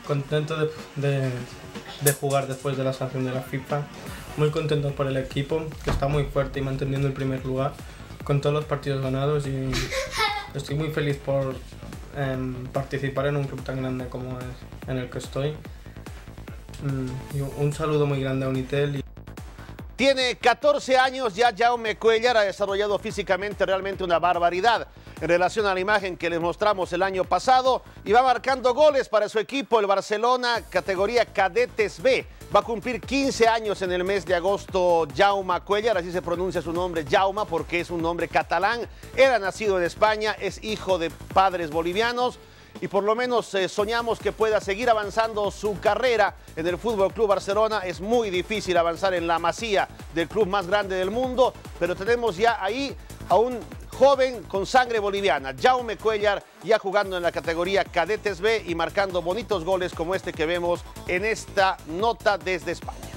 contento de jugar después de la sanción de la FIFA. Muy contento por el equipo, que está muy fuerte y manteniendo el primer lugar con todos los partidos ganados, y estoy muy feliz por participar en un club tan grande como es en el que estoy. Y un saludo muy grande a Unitel. Tiene 14 años ya. Jaume Cuéllar ha desarrollado físicamente realmente una barbaridad en relación a la imagen que les mostramos el año pasado, y va marcando goles para su equipo, el Barcelona, categoría Cadetes B. Va a cumplir 15 años en el mes de agosto Jaume Cuéllar, así se pronuncia su nombre, Jaume, porque es un nombre catalán. Era nacido en España, es hijo de padres bolivianos, y por lo menos soñamos que pueda seguir avanzando su carrera en el Fútbol Club Barcelona. Es muy difícil avanzar en la masía del club más grande del mundo, pero tenemos ya ahí a un joven con sangre boliviana, Jaume Cuéllar, ya jugando en la categoría Cadetes B y marcando bonitos goles como este que vemos en esta nota desde España.